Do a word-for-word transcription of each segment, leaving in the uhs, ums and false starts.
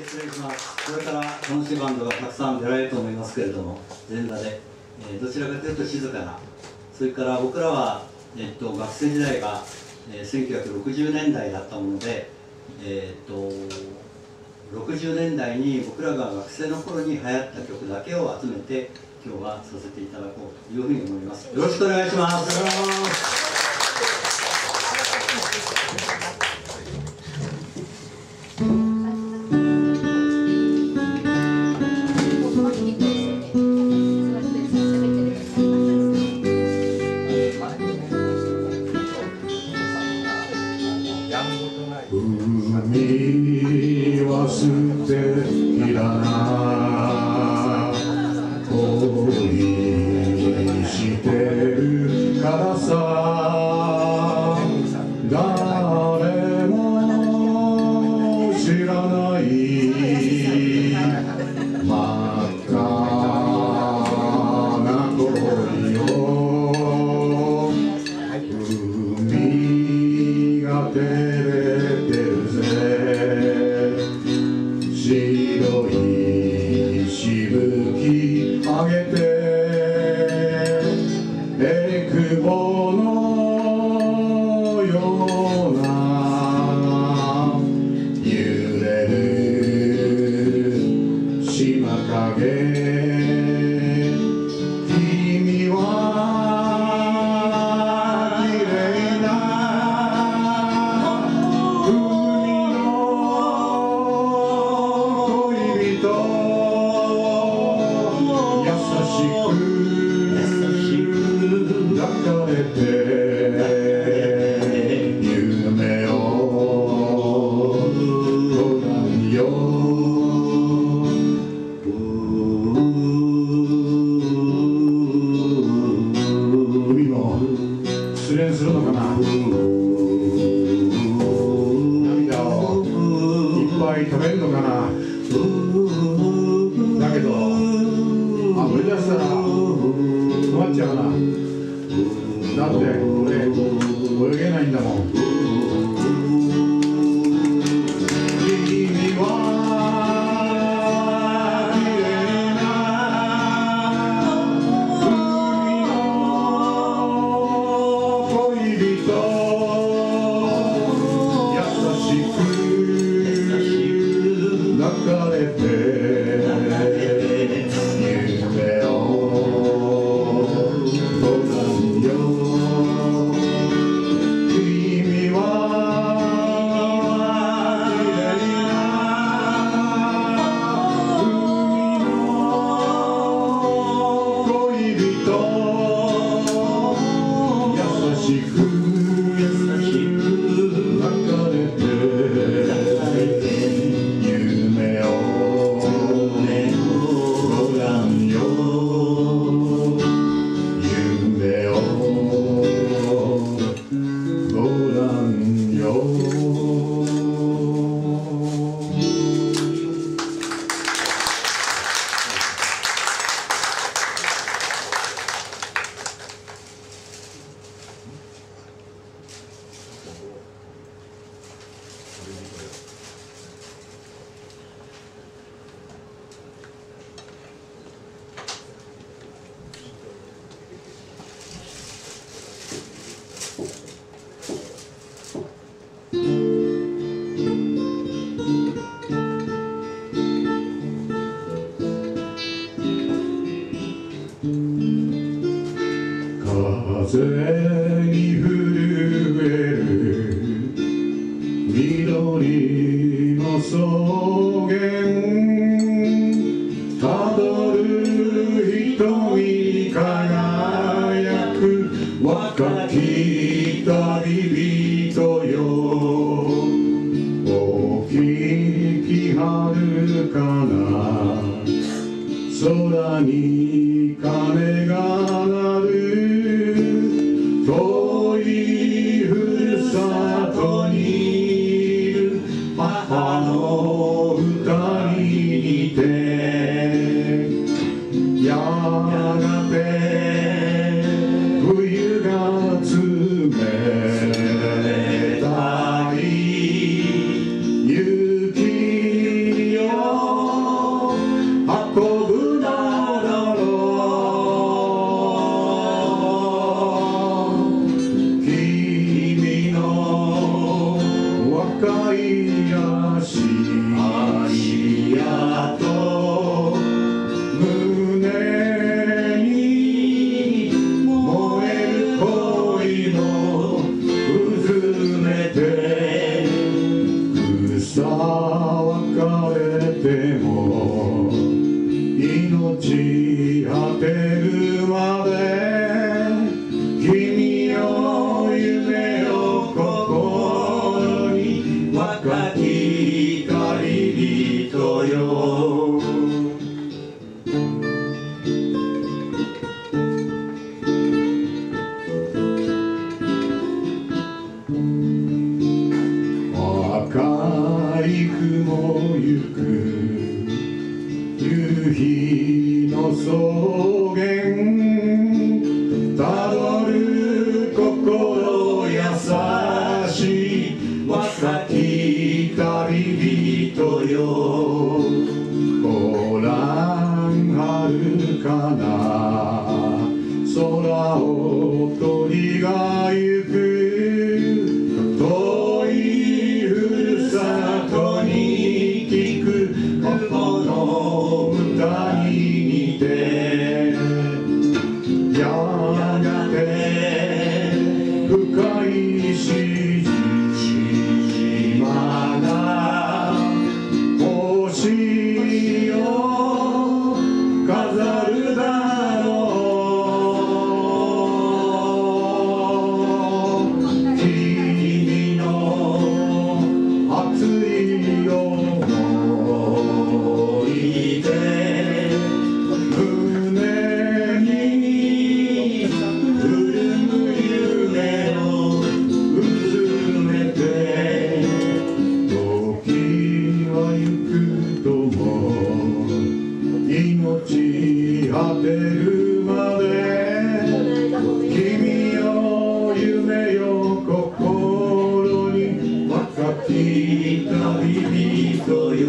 失礼します。これから楽しいバンドがたくさん出られると思いますけれども、全裸で、えー、どちらかというと静かな、それから僕らは、えっと、学生時代が、えー、せんきゅうひゃくろくじゅうねんだいだったもので、えー、っとろくじゅうねんだいに僕らが学生の頃に流行った曲だけを集めて今日はさせていただこうというふうに思います。よろしくお願いします。 海は捨ていらな恋してるからさ誰も知らない真っ赤な恋を海が照れてるぜ白いしぶき上げてえくぼのような揺れる島影君は綺麗な海の恋人優しく抱かれて夢をご覧よ海も失恋するのかな涙をいっぱい食べるのかなだけどあぶり出したら困っちゃうなだって俺泳げないんだもん君は綺麗な海の恋人優しく抱かれて夢をご覧よ君は綺麗な海の恋人優しく抱かれて夢をご覧よ夢をご覧よ風に震える緑の草原たどる瞳に輝く若き旅人よお聞き遥かな空に鐘が鳴る遠いふるさとにいる母の歌に似てやがて冬が冷たい雪よ別れても命果てるまで君の夢を心に若き旅人よ赤い雲ゆく夕日の草原たどる心優しい若き旅人よご覧遥かな空を鳥が行く遠いふるさとに聞くこの歌に似てやがて深いし島が星を飾るだろう君の熱い想いで胸に潤む夢をうつめて時は行くとも命果てるまで君の夢よ心に若き旅人よ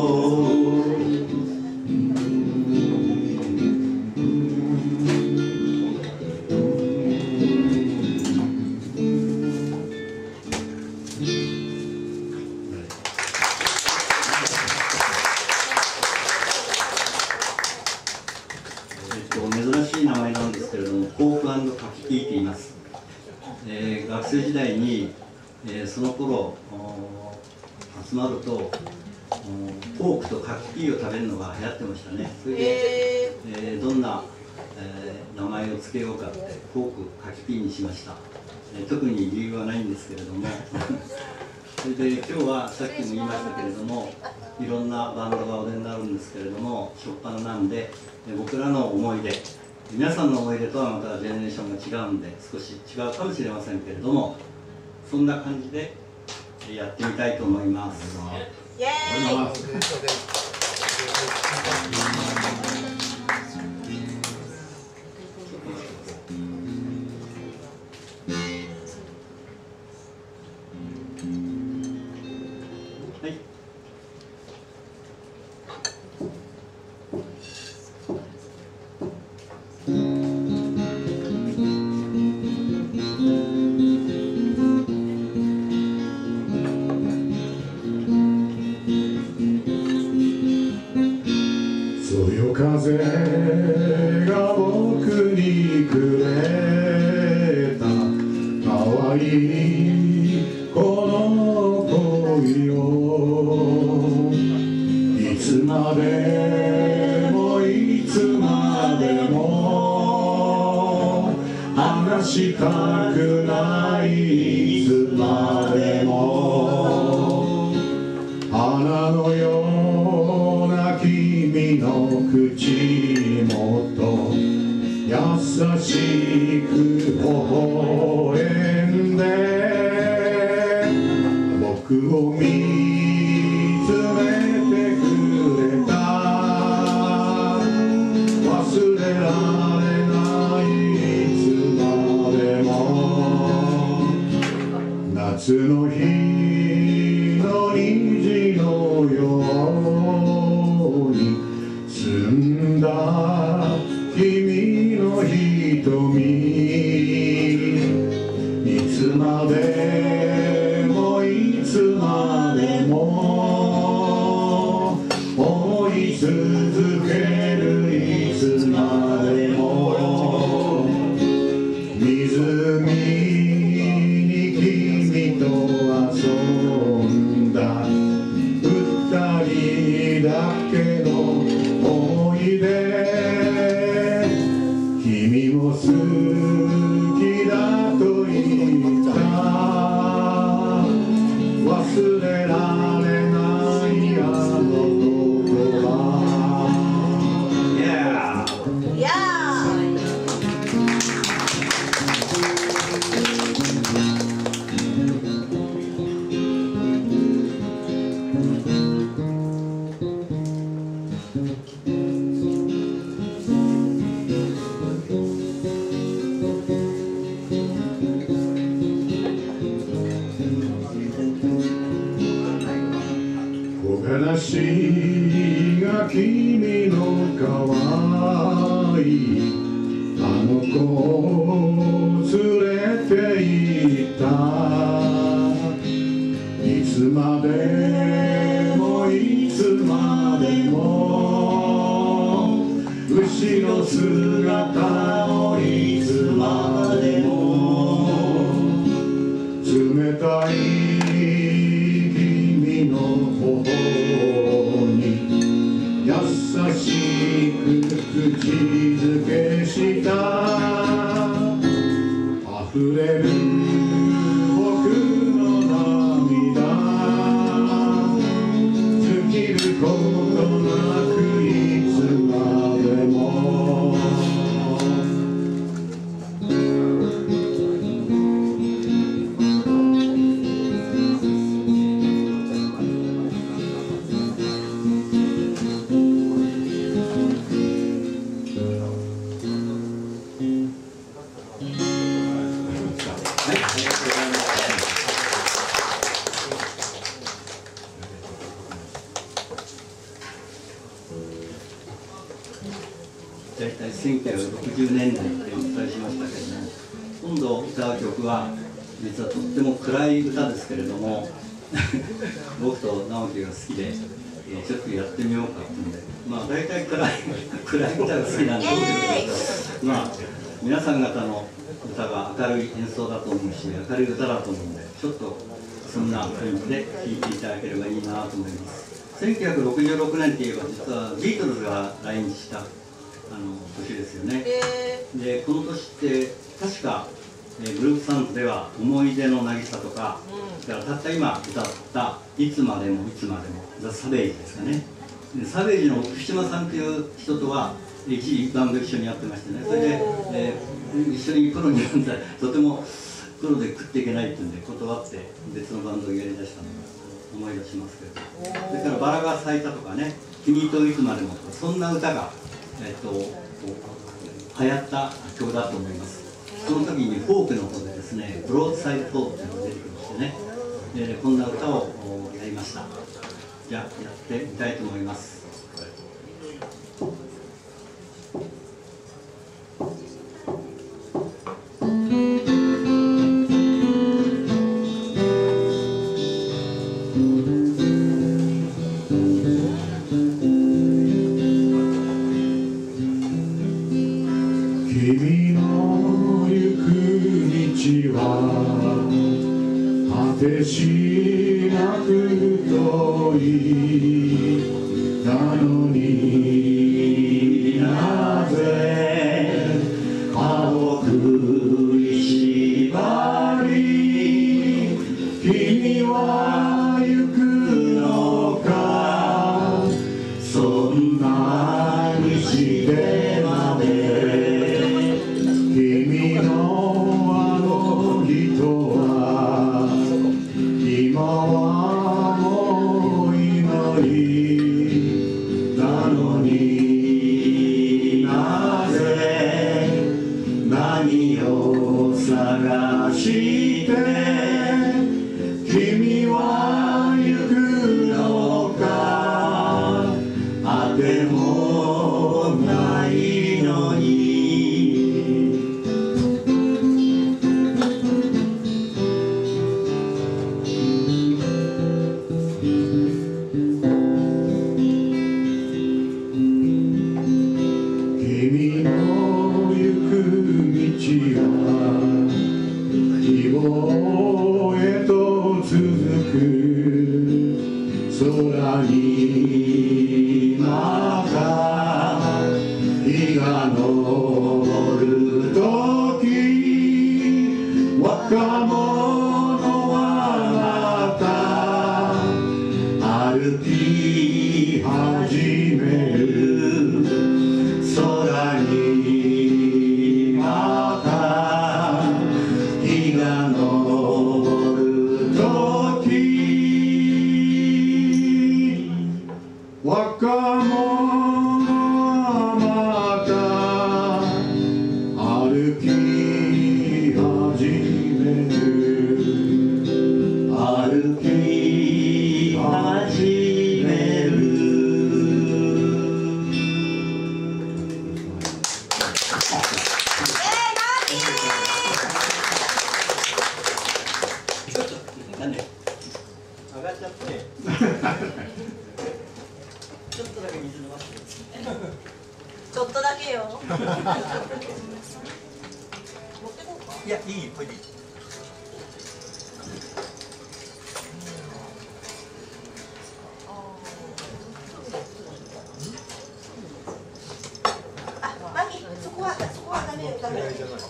珍しい名前なんですけれども、フォーク&カキティと言います。えー、学生時代に、えー、その頃集まるとフォークとカキティを食べるのが流行ってましたね。それで、えー、どんな、えー、名前を付けようかってフォークカキティにしました。えー、特に理由はないんですけれどもそれで今日はさっきも言いましたけれども、いろんなバンドがお出になるんですけれども、初っ端なんで僕らの思い出、皆さんの思い出とはまたジェネレーションが違うんで少し違うかもしれませんけれども、そんな感じでやってみたいと思います。 イエーイ。 はい。 そよ風が僕にくれた可愛いこの恋をいつまでもいつまでも離したくないいつまでも花のような君の口元優しく微笑んで僕を見つめてくれた忘れられないいつまでも夏の日の虹のように澄んだ君の瞳いつまでもいつまでも思い続けるいつまでも湖に君と遊んだ二だけの思い出君も好きだと言った忘れられないあの言葉 Yeah! Yeah! 話が君の可愛いあの子を連れて行ったいつまでもいつまでも後ろ姿をいつまでも冷たい君の頬優しく口づけした溢れる僕の涙尽きることなくいつまでも大体せんきゅうひゃくろくじゅうねんだいってお伝えしましたけれども、今度歌う曲は実はとっても暗い歌ですけれども僕と直樹が好きで、えー、ちょっとやってみようかってんで、まあ大体暗い暗い歌が好きなんでまあ皆さん方の歌が明るい演奏だと思うし明るい歌だと思うんで、ちょっとそんな感じで聴いていただければいいなと思います。せんきゅうひゃくろくじゅうろくねんっていえば実はビートルズが来日したあの年ですよね。 えでこの年って確か、えー、グループサウンドでは「思い出の渚」とか、 うん、 だからたった今歌った「いつまでもいつまでも」ザ・サベージですかね。でサベージの福島さんという人とは一時バンド一緒にやってましてね、それで、えー、一緒にプロに呼んだらとてもプロで食っていけないっていうんで断って別のバンドをやりだしたのを思い出しますけど、それから「バラが咲いた」とかね「君といつまでも」とかそんな歌が、えっと、流行った曲だと思います。その時にフォークの方でですね「ブロードサイドフォーク」っていうのが出てきましてね、でこんな歌をやりました。じゃあやってみたいと思います。 君の行く道は果てしなく遠いなのになぜ青く石張り君は行くのかそんなにしてまで君のあの人は今はもういないなのになぜ何を探して君は行くのかあてもないのに君の行く道は希望へと続く空にが昇るとき若者はまた歩き始める空にまた日が昇るとき若者はまた歩き始める歩き始めるちょっとなんで上がっちゃってちょっとだけ水飲ませてちょっとだけよ。持ってこうか。 いやいいこれでいいあ、マギ、そこはそこはダメよダメよ。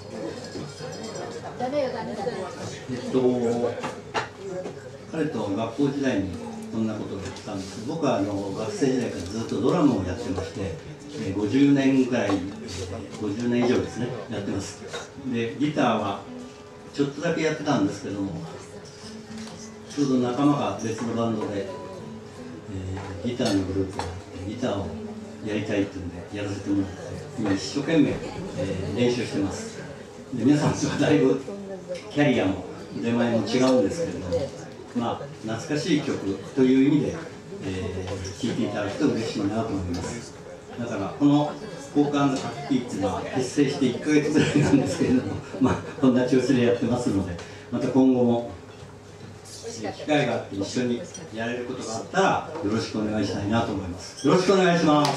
ダメよダメだ。 えっと彼と学校時代にこんなことをやってたんですけど、僕はあの学生時代からずっとドラムをやってまして、えー、ごじゅうねんぐらい、ごじゅうねん以上ですね、やってます。で、ギターはちょっとだけやってたんですけども、ちょうど仲間が別のバンドで、えー、ギターのグループがあって、ギターをやりたいっていうんでやらせてもらって、今一生懸命、えー、練習してます。で、皆さんとはだいぶキャリアも出前も違うんですけれども、まあ、懐かしい曲という意味で、えー、聴いていただくと嬉しいなと思います。だからこのフォーク&カッキーっていうのは結成していっかげつぐらいなんですけれども、まあ、こんな調子でやってますので、また今後も、えー、機会があって一緒にやれることがあったらよろしくお願いしたいなと思います。よろしくお願いします。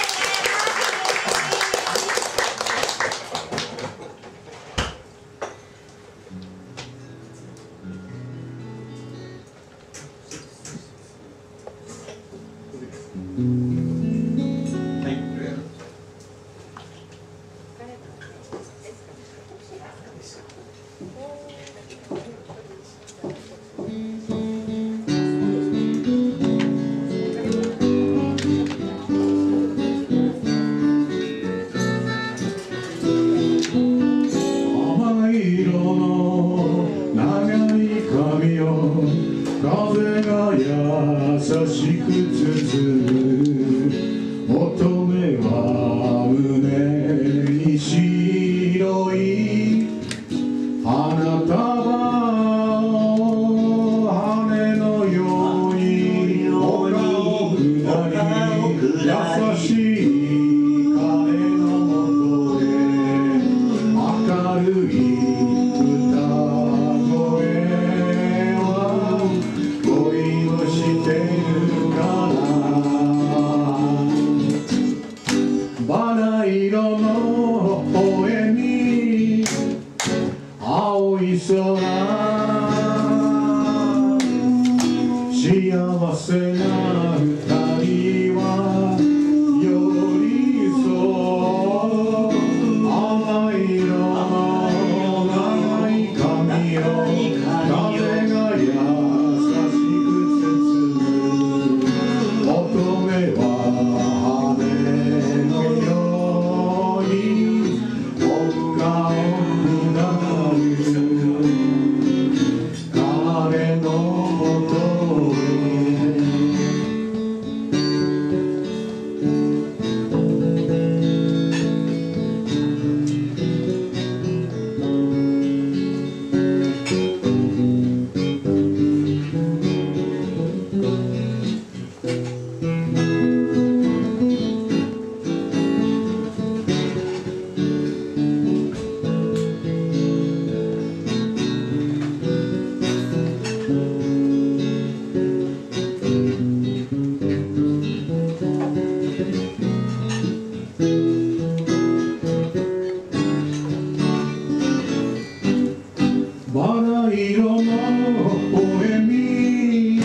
風が優しく包む乙女は胸に白い花束羽のように丘を下り優しい彼のもとへ明るいバラ色の声に青い空幸せな二人は寄り添う甘い色の長い髪を風が優しく包む乙女は羽のように丘を下る彼のもとへバラ色のポエミ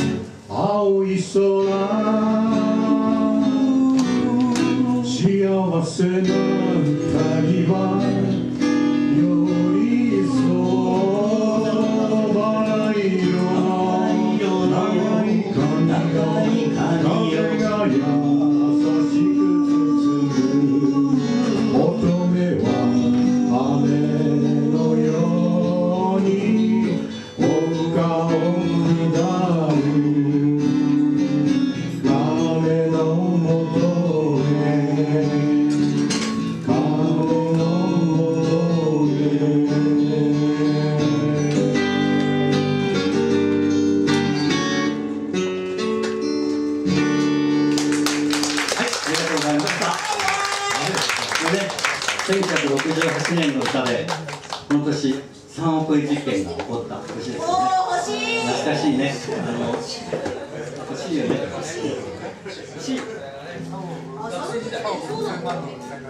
青い空幸幸せな二人は寄り添うバラ色の長い髪が風が優しく包む乙女は雨のように丘を下る彼のもとへ彼のもとへせんきゅうひゃくろくじゅうはちねんの歌で、この年さんおくえん実験が起こった年ですよね。 おー、欲しい。 懐かしいね。あの欲しいよね。欲しい。欲しい。 あ、そうなんだ。 あの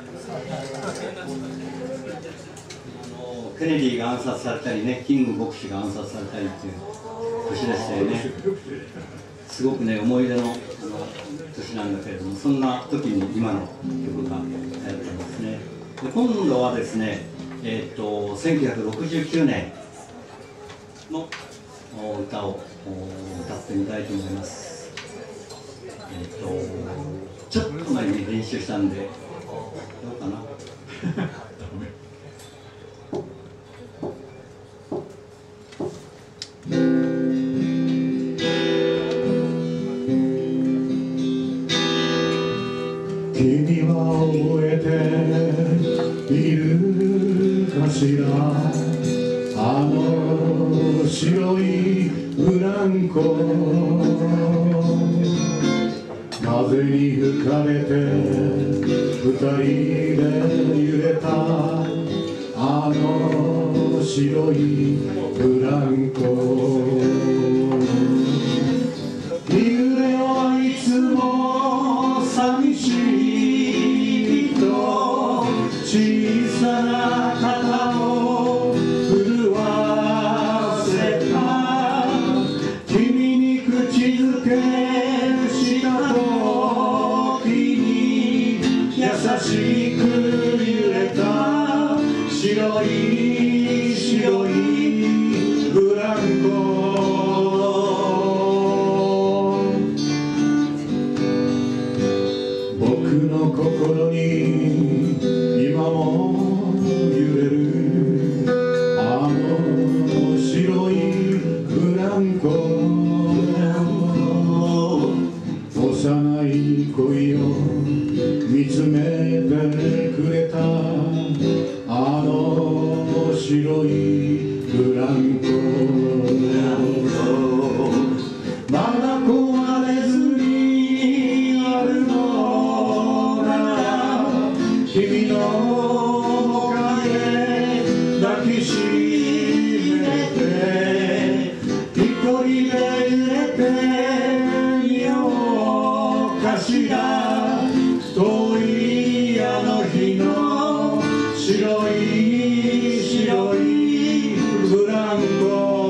ケネディが暗殺されたりね、キング牧師が暗殺されたりっていう年でしたよね。すごくね、思い出のあの年なんだけれども、そんな時に今の曲が流行ってますね。で今度はですね、えー、とせんきゅうひゃくろくじゅうきゅうねんの歌を歌ってみたいと思います。えー、とちょっと前に練習したんでどうかな君は覚えているかしら、あの白いブランコ、風に吹かれて二人で揺れたあの白いブランコ、揺れはいつも寂しいと小さな肩を震わせた、君に口づけした時に優しく揺れた白い白いブランコ、心に今も揺れるあの白いブランコ、幼い恋を見つめてくれたあの白いブランコ、まだ壊れずにあるの君の面影抱きしめて一人で揺れてみようかしら、遠いあの日の白い白いブランコ、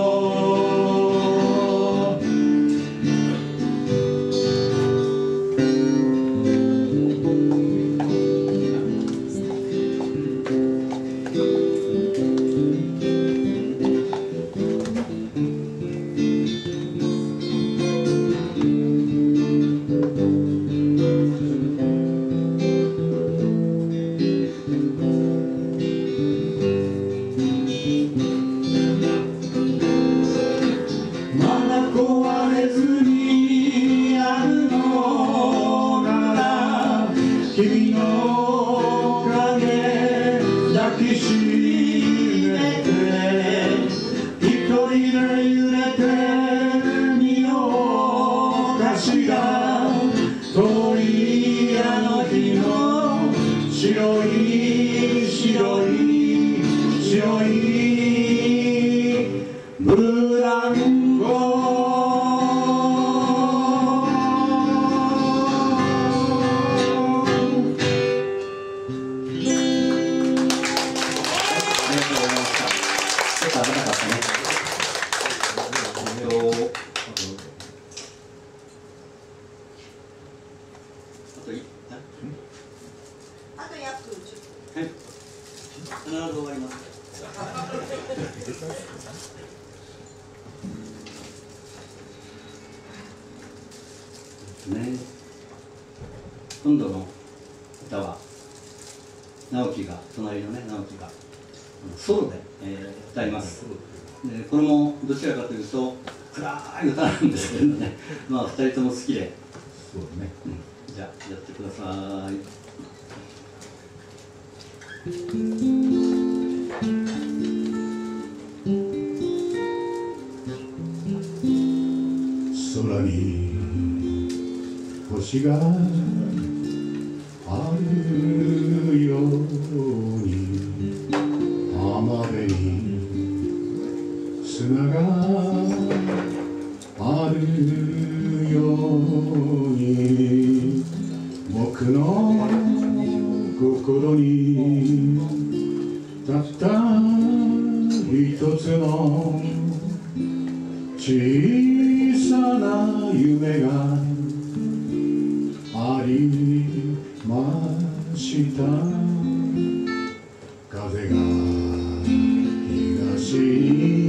壊れずにあるのなら君の影抱きしめて一人で揺れてみようかしら、遠いあの日の白い白い白いブランコ、 あと約じゅっぷん。 はい。必ず終わります。ね。今度の歌は直樹が隣のね直樹がソロで、えー、歌います。でこれもどちらかというと暗い歌なんですけどね。まあ二人とも好きで。 そうね。 うん、じゃあやってください。 空に星があるように浜辺に砂があるように僕の心にたった一つの小さな夢がありました。風が東に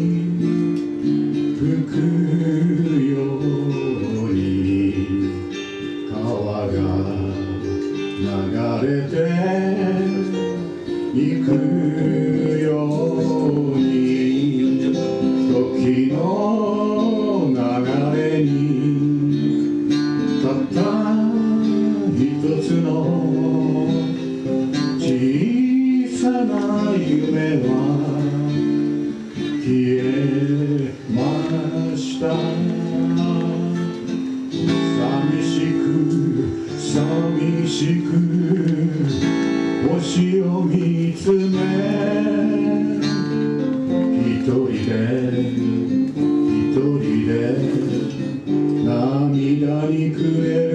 吹くように川が流れていくように時の流れにたった一つの小さな夢は消えました。寂しく寂しく星を見つめ一人で一人で涙に暮れる。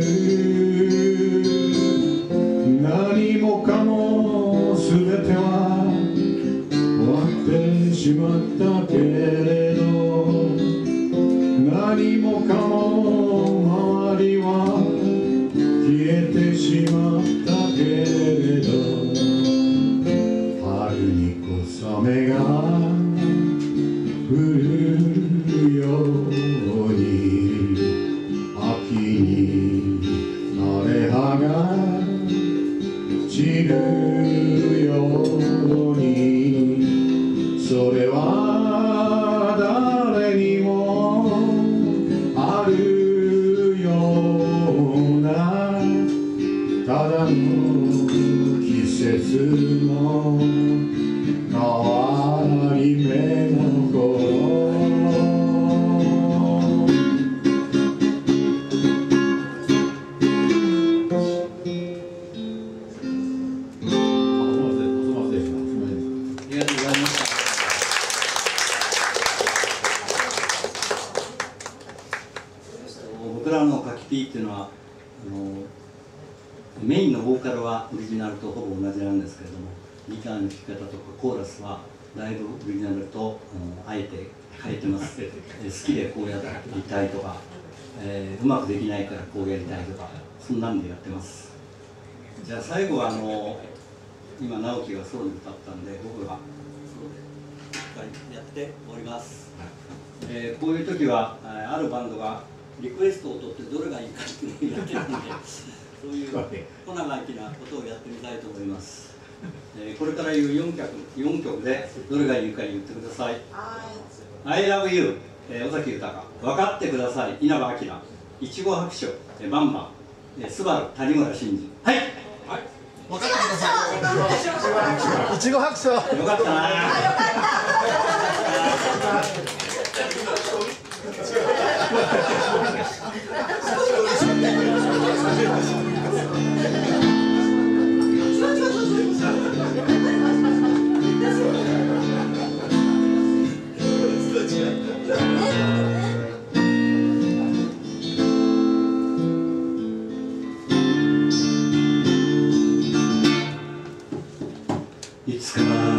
何もかも全ては終わってしまったけれど、何もかも周りは消えてしまったけれど、春に小雨が降るように秋に枯れ葉が散るように、それは誰にもあるようなただの季節の変わり目の頃。 僕らのカキピーっていうのはあのメインのボーカルはオリジナルとほぼ同じなんですけれども、ギターの弾き方とかコーラスはだいぶオリジナルとあのあえて変えてます。え好きでこうやりたいとか、えー、うまくできないからこうやりたいとか、そんなんでやってます。じゃあ最後はあの今直樹がソロで歌ったんで、僕がソロでやっております。えー、こういう時はあるバンドがリクエストを取ってどれがいいかっていうのをやってるんで、そういう小長きなことをやってみたいと思います。えー、これから言うよんきょく、よんきょくでどれがいいか言ってください。I love you、えー、尾崎豊、分かってください、稲葉陽、いちご白書、えー、バンバン、えー、スバル、谷村新司。はい。はい。 分かってください。いちご白書。よかったな。いつか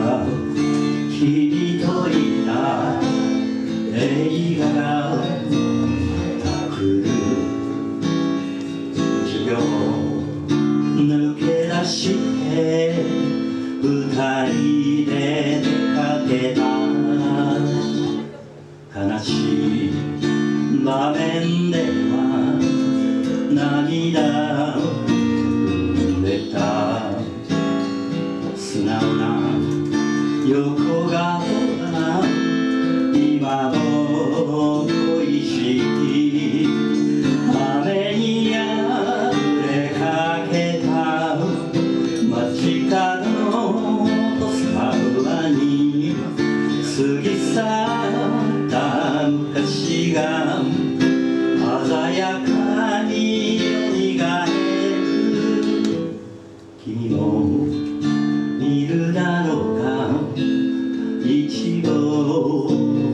君といた映画がまた来る、授業抜け出して涙出た素直な横顔が今も恋しい雨にあふれかけた街角のスタバに過ぎ去った昔が鮮やかに蘇る君もいるだろうか一度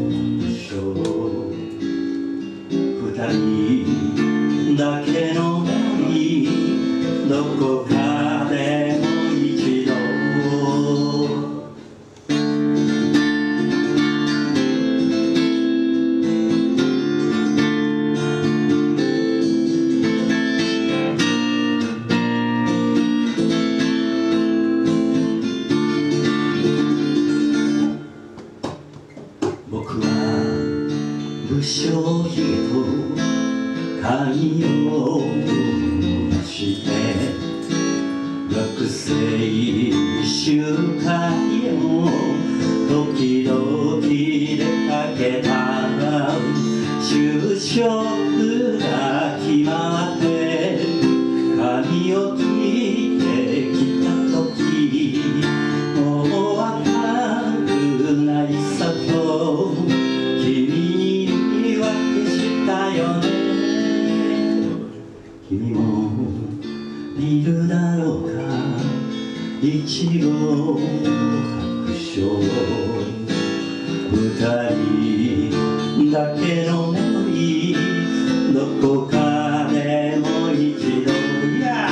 二人だけの旅どこかでも一度僕は不精ひげと髪を出して学生集会へも時々出かけた就職が決まって髪を切ってきた時もう若くないさと君に言い訳したよね君もいるだろうか一度白書二人だけのメモリーどこかでもう一度や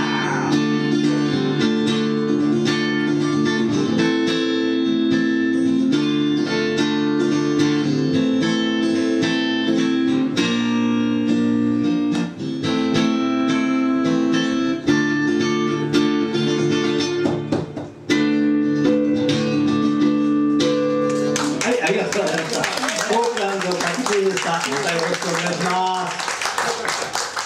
ありがとうございました。オークランドパティでした。またよろしくお願いします。